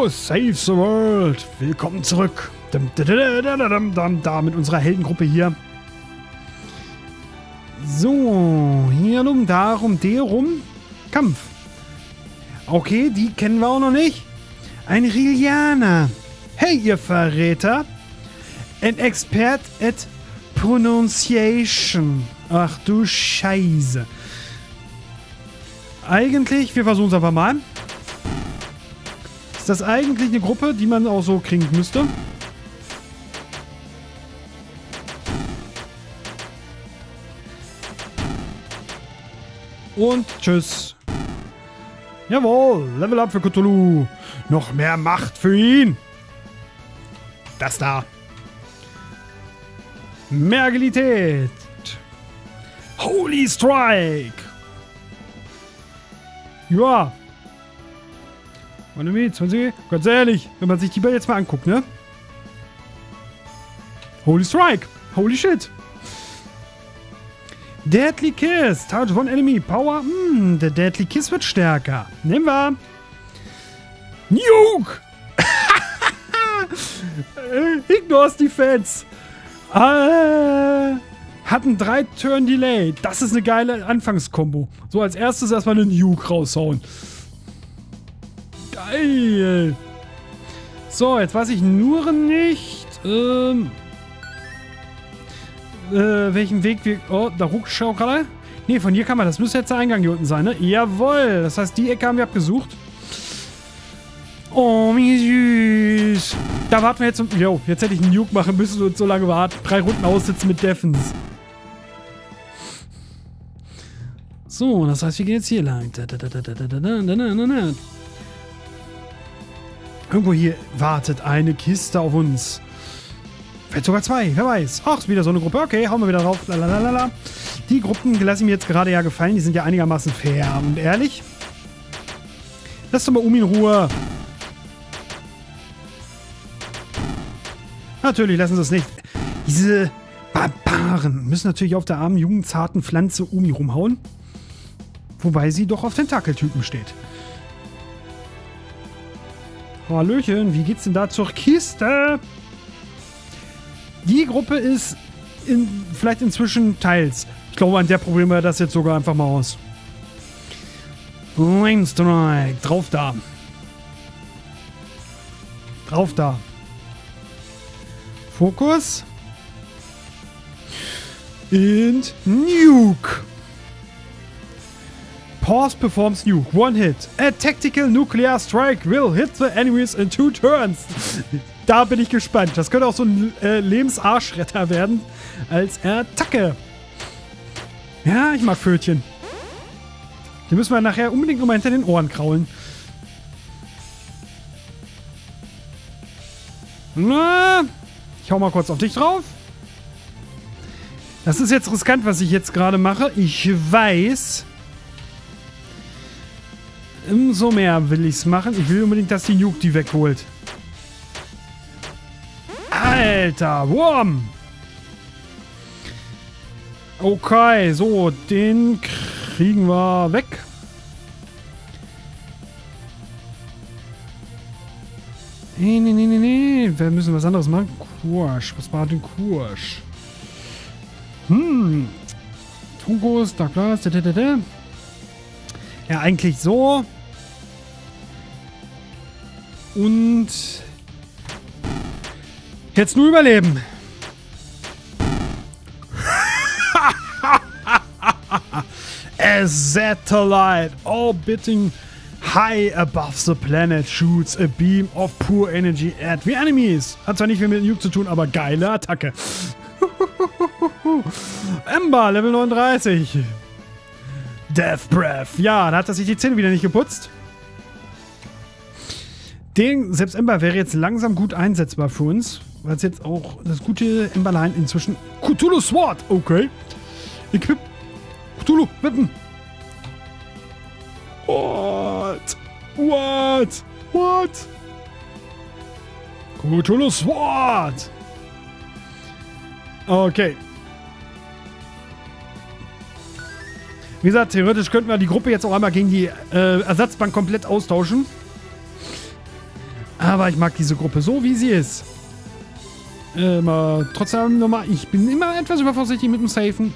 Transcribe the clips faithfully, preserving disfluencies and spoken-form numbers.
Cthulhu saves the world. Willkommen zurück. Da mit unserer Heldengruppe hier. So, hier rum, darum, der rum. Kampf. Okay, die kennen wir auch noch nicht. Ein Rilianer. Hey, ihr Verräter. An expert at pronunciation. Ach du Scheiße. Eigentlich, wir versuchen es einfach mal. Ist das eigentlich eine Gruppe, die man auch so kriegen müsste? Und tschüss. Jawohl, Level Up für Cthulhu. Noch mehr Macht für ihn. Das da. Mehr Agilität. Holy Strike. Ja. Meine zwanzig. Ganz ehrlich, wenn man sich die jetzt mal anguckt, ne? Holy Strike. Holy shit. Deadly Kiss. Touch one enemy. Power. Hm, der Deadly Kiss wird stärker. Nehmen wir. Nuke. Ignores Defense. Äh, hat ein drei Turn Delay. Das ist eine geile Anfangskombo. So, als erstes erstmal einen Nuke raushauen. Geil. So, jetzt weiß ich nur nicht, ähm, äh, welchen Weg wir... Oh, da ruckschau gerade. Ne, von hier kann man... Das müsste jetzt der Eingang hier unten sein, ne? Jawohl. Das heißt, die Ecke haben wir abgesucht. Oh, wie süß. Da warten wir jetzt... Jo, jetzt hätte ich einen Nuke machen müssen und so lange warten. Drei Runden aussitzen mit Defense. So, das heißt, wir gehen jetzt hier lang. Irgendwo hier wartet eine Kiste auf uns. Vielleicht sogar zwei, wer weiß. Ach, ist wieder so eine Gruppe. Okay, hauen wir wieder drauf. Lalalala. Die Gruppen lassen mir jetzt gerade ja gefallen. Die sind ja einigermaßen fair und ehrlich. Lass doch mal um in Ruhe. Natürlich lassen sie es nicht. Diese Barbaren müssen natürlich auf der armen, jungen, zarten Pflanze Umi rumhauen. Wobei sie doch auf Tentakeltypen steht. Hallöchen, wie geht's denn da zur Kiste? Die Gruppe ist in, vielleicht inzwischen teils. Ich glaube, an der probieren wir das jetzt sogar einfach mal aus. Rain Strike. Drauf da. Drauf da. Fokus. Und Nuke. Pause performs nuke. One hit. A tactical nuclear strike will hit the enemies in two turns. Da bin ich gespannt. Das könnte auch so ein äh, Lebensarschretter werden. Als Attacke. Ja, ich mag Pfötchen. Die müssen wir nachher unbedingt nochmal hinter den Ohren kraulen. Na, ich hau mal kurz auf dich drauf. Das ist jetzt riskant, was ich jetzt gerade mache. Ich weiß... Umso mehr will ich es machen. Ich will unbedingt, dass die Nuke die wegholt. Alter, Wurm! Okay, so, den kriegen wir weg. Nee, nee, nee, nee, nee. Wir müssen was anderes machen. Kursch. Was war denn Kursch? Hm. Fokus, Dark Blast, ja, eigentlich so. Und jetzt nur überleben. A satellite orbiting high above the planet shoots a beam of pure energy at the enemies. Hat zwar nicht viel mit Nuke zu tun, aber geile Attacke. Ember, Level neununddreißig. Death Breath. Ja, da hat er sich die Zähne wieder nicht geputzt. Den, selbst Ember wäre jetzt langsam gut einsetzbar für uns. Weil es jetzt auch das gute Emberlein inzwischen... Cthulhu Sword! Okay. Equip. Cthulhu, wippen. What? What? What? Cthulhu Sword! Okay. Wie gesagt, theoretisch könnten wir die Gruppe jetzt auch einmal gegen die äh, Ersatzbank komplett austauschen. Aber ich mag diese Gruppe so, wie sie ist. Immer, trotzdem nochmal, ich bin immer etwas übervorsichtig mit dem Safen.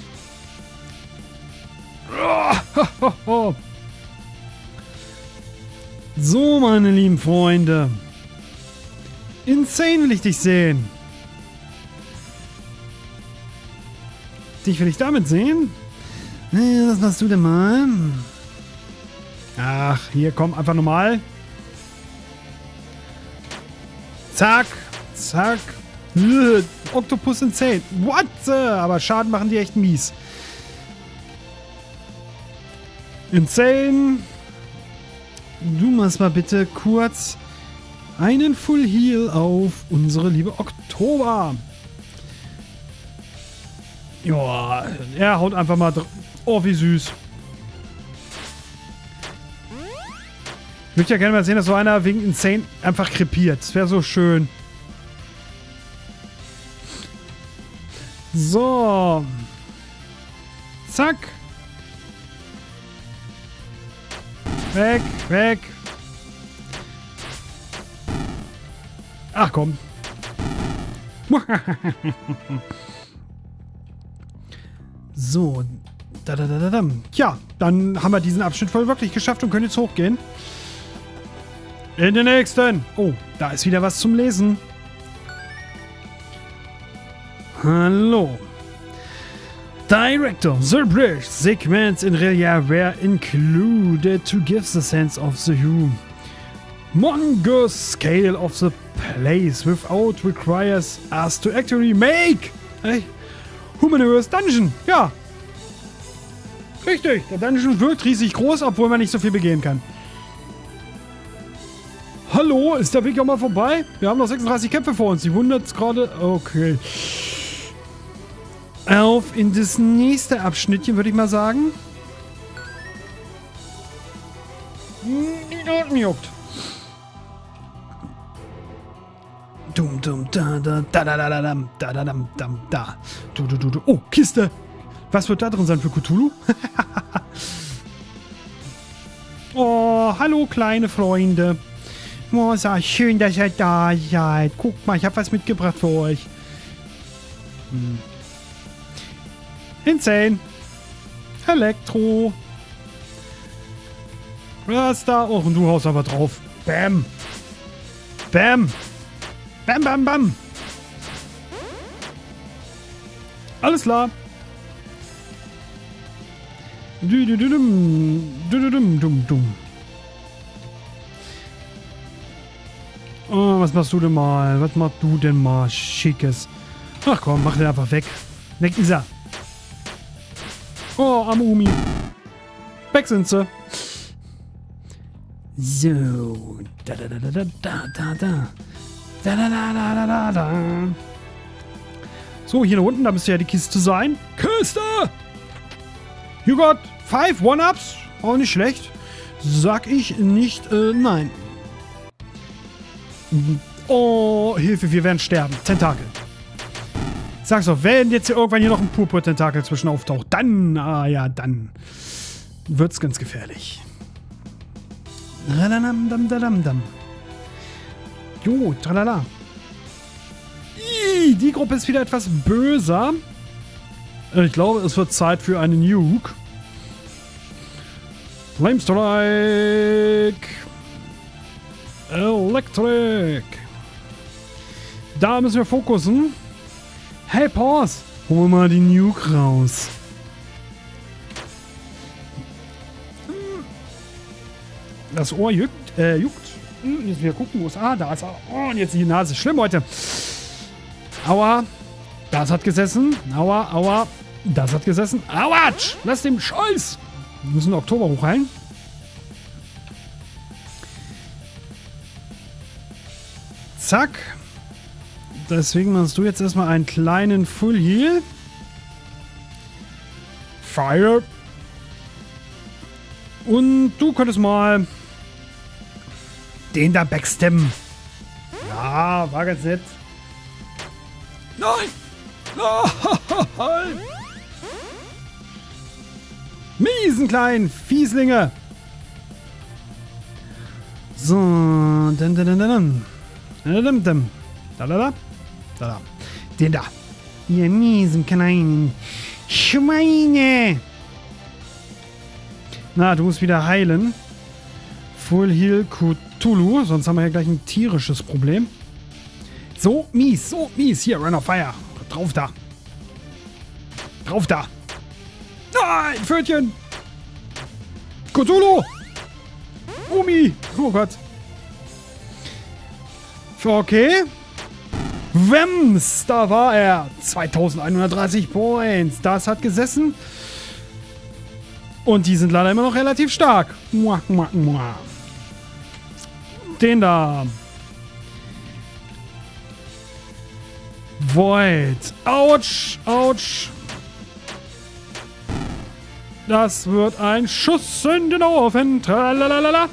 So, meine lieben Freunde. Insane will ich dich sehen. Dich will ich damit sehen? Was machst du denn mal? Ach, hier, komm, einfach normal. Zack, zack. Ugh, Octopus Insane. What? Aber Schaden machen die echt mies. Insane. Du machst mal bitte kurz einen Full Heal auf unsere liebe Oktober. Ja, er haut einfach mal drauf. Oh, wie süß. Ich möchte ja gerne mal sehen, dass so einer wegen Insane einfach krepiert. Das wäre so schön. So. Zack. Weg, weg. Ach komm. So. Da, da, da, da, da. Ja, dann haben wir diesen Abschnitt voll wirklich geschafft und können jetzt hochgehen. In den nächsten. Oh, da ist wieder was zum Lesen. Hallo. Director, the bridge segments in Relia were included to give the sense of the humongous scale of the place without requires us to actually make a humongous dungeon. Ja. Richtig, der Dungeon wird riesig groß, obwohl man nicht so viel begehen kann. Hallo, ist der Weg auch mal vorbei? Wir haben noch sechsunddreißig Kämpfe vor uns. Die wundert es gerade. Okay. Auf in das nächste Abschnittchen, würde ich mal sagen. Die dort juckt. Dum dum da da da da da da da da da da da. Du du du du. Oh, Kiste. Was wird da drin sein für Cthulhu? Oh, hallo kleine Freunde. Oh, ist ja schön, dass ihr da seid. Guckt mal, ich habe was mitgebracht für euch. Hm. Insane. Elektro. Was da? Oh, und du haust aber drauf. Bam. Bam. Bam, bam, bam. Alles klar. Du, du, du, dum. Du, du, dum, dum, dum. Oh, was machst du denn mal? Was machst du denn mal? Schickes. Ach komm, mach den einfach weg. Weg ist er. Oh, arme Umi. Weg sind sie. So. Da, da, da, da, da, da, da. Da, da, da, da, da, da, da. So, hier unten, da müsste ja die Kiste sein. Kiste! You got five One-Ups. Auch nicht schlecht. Sag ich nicht, äh, nein. Oh, Hilfe, wir werden sterben. Tentakel. Sag's doch, wenn jetzt hier irgendwann hier noch ein Purpur-Tentakel zwischen auftaucht, dann, ah ja, dann wird's ganz gefährlich. Jo, tralala. Ih, die Gruppe ist wieder etwas böser. Ich glaube, es wird Zeit für einen Nuke. Flame Strike. Electric. Da müssen wir fokussen. Hey, Pause. Hol mal die Nuke raus. Das Ohr juckt. Äh, juckt. Jetzt wieder gucken, wo es... Ah, da ist er. Oh, und jetzt die Nase. Schlimm heute. Aua. Das hat gesessen. Aua, aua. Das hat gesessen. Autsch. Lass den Scheiß. Wir müssen Oktober hochheilen. Zack. Deswegen machst du jetzt erstmal einen kleinen Full Heal. Fire. Und du könntest mal den da backstemmen. Ja, war ganz nett. Nein! Nein! Miesen kleinen Fieslinge! So, dann, dann, dann, dann. Dann, dann. Da, da, da. Da, da. Den da. Ihr miesen kleinen Schweine. Na, du musst wieder heilen. Full Heal Cthulhu, sonst haben wir ja gleich ein tierisches Problem. So mies, so mies. Hier, Run of Fire. Drauf da. Drauf da. Nein, Pfötchen. Cthulhu. Umi. Oh Gott. Okay. Wems, da war er. zweitausendeinhundertdreißig Points. Das hat gesessen. Und die sind leider immer noch relativ stark. Mua, mua, mua. Den da. Void. Autsch, autsch. Das wird ein Schuss in den Ofen. Tralalala.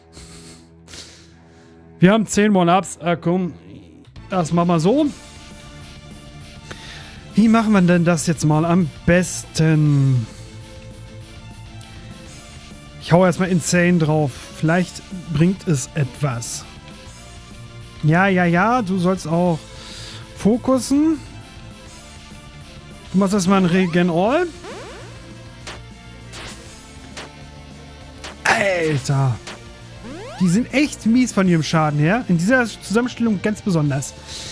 Wir haben zehn One-Ups. Äh, komm, das machen wir so. Wie machen wir denn das jetzt mal am besten? Ich hau erstmal Insane drauf. Vielleicht bringt es etwas. Ja, ja, ja. Du sollst auch fokussen. Du machst erstmal ein Regen All. Alter. Die sind echt mies von ihrem Schaden her. In dieser Zusammenstellung ganz besonders.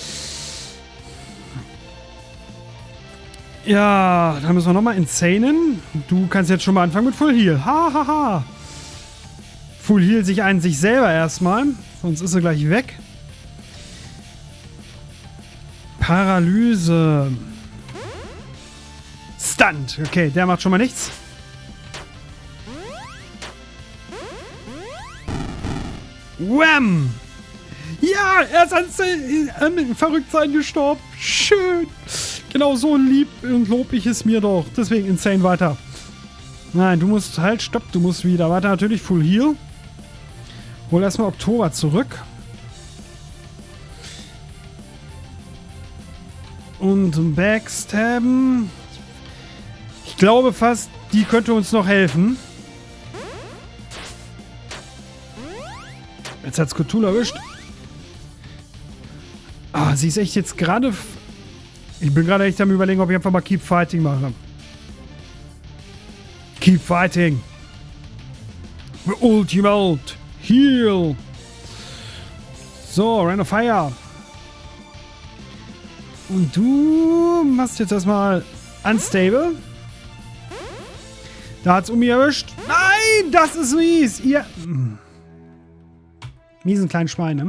Ja, dann müssen wir nochmal Insanen. Du kannst jetzt schon mal anfangen mit Full Heal. Ha, ha, ha. Full Heal sich einen sich selber erstmal. Sonst ist er gleich weg. Paralyse. Stunt. Okay, der macht schon mal nichts. Wham! Ja, er ist an äh, Verrücktsein gestorben. Schön. Genau so lieb und lob ich es mir doch. Deswegen Insane weiter. Nein, du musst halt, stopp, du musst wieder weiter. Natürlich Full Heal. Hol erstmal Oktober zurück. Und Backstabben. Ich glaube fast, die könnte uns noch helfen. Jetzt hat's Cthulhu erwischt. Ah, sie ist echt jetzt gerade... Ich bin gerade echt am Überlegen, ob ich einfach mal Keep Fighting mache. Keep Fighting. The Ultimate Heal. So, Run of Fire. Und du machst jetzt erstmal Unstable. Da hat's Umi erwischt. Nein, das ist mies. Ihr... Miesen kleinen Schweine.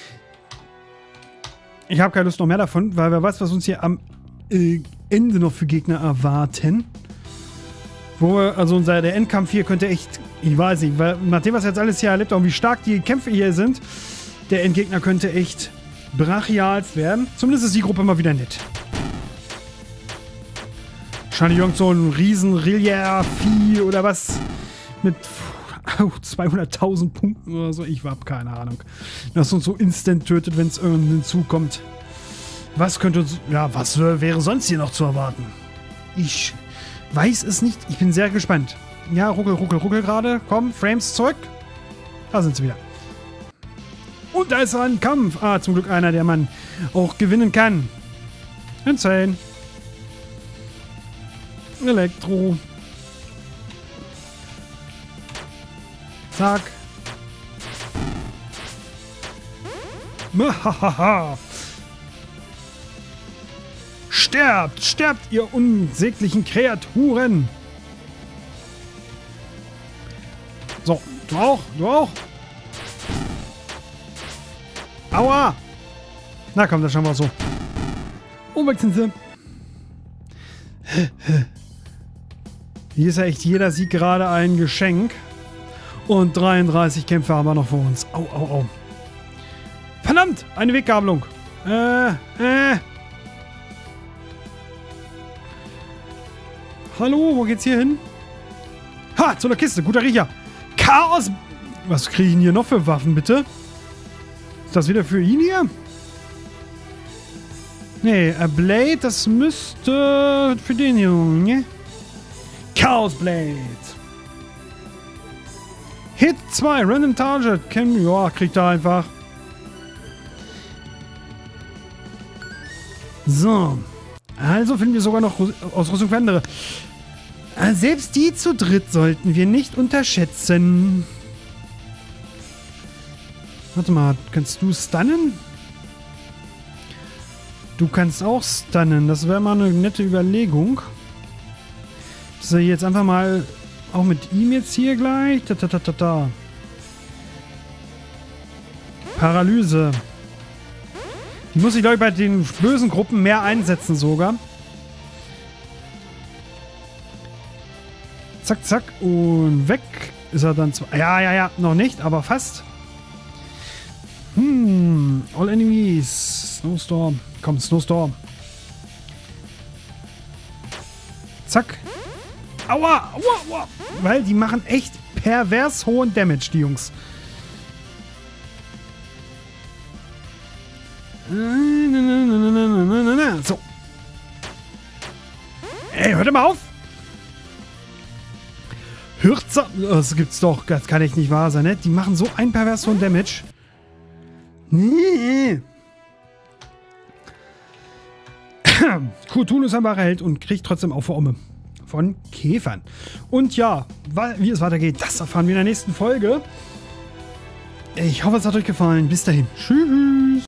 Ich habe keine Lust noch mehr davon, weil wer weiß, was uns hier am äh, Ende noch für Gegner erwarten. Wo wir, also unser der Endkampf hier könnte echt, ich weiß nicht, weil nachdem was jetzt alles hier erlebt haben, wie stark die Kämpfe hier sind, der Endgegner könnte echt brachial werden. Zumindest ist die Gruppe mal wieder nett. Wahrscheinlich irgend so ein riesen Rillier-Vieh oder was mit oh, zweihunderttausend Punkten oder so. Ich habe keine Ahnung. Das uns so instant tötet, wenn es irgendwann hinzukommt. Was könnte uns... Ja, was wäre sonst hier noch zu erwarten? Ich weiß es nicht. Ich bin sehr gespannt. Ja, ruckel, ruckel, ruckel gerade. Komm, Frames zurück. Da sind sie wieder. Und da ist ein Kampf. Ah, zum Glück einer, der man auch gewinnen kann. Insane. Elektro. Zack. Mahahaha. Sterbt, sterbt, ihr unsäglichen Kreaturen. So, du auch, du auch. Aua. Na komm, das schauen wir so. Oh, weg sind sie. Hier ist ja echt jeder Sieg gerade ein Geschenk. Und dreiunddreißig Kämpfe haben wir noch vor uns. Au, au, au. Verdammt! Eine Weggabelung. Äh, äh. Hallo, wo geht's hier hin? Ha, zu der Kiste. Guter Riecher. Chaos. Was kriege ich denn hier noch für Waffen, bitte? Ist das wieder für ihn hier? Nee, a Blade, das müsste für den Jungen. Chaos Blade. Hit zwei, Random Target. Ken, ja, kriegt er einfach. So. Also finden wir sogar noch Ausrüstung für andere. Selbst die zu dritt sollten wir nicht unterschätzen. Warte mal, kannst du stunnen? Du kannst auch stunnen. Das wäre mal eine nette Überlegung. Dass wir jetzt einfach mal auch mit ihm jetzt hier gleich. Ta, ta, ta, ta, ta. Paralyse. Die muss ich, glaube ich, bei den bösen Gruppen mehr einsetzen sogar. Zack, zack. Und weg ist er dann zwar. Ja, ja, ja. Noch nicht, aber fast. Hm. All enemies. Snowstorm. Komm, Snowstorm. Zack. Aua, aua, aua. Weil die machen echt pervers hohen Damage, die Jungs. So. Ey, hört mal auf. Hürzer. Das gibt's doch. Das kann echt nicht wahr sein, ne? Die machen so einen pervers hohen Damage. Nee. Cthulhu ist ein wahrer Held und kriegt trotzdem Aufwärme von Käfern. Und ja, wie es weitergeht, das erfahren wir in der nächsten Folge. Ich hoffe, es hat euch gefallen. Bis dahin. Tschüss.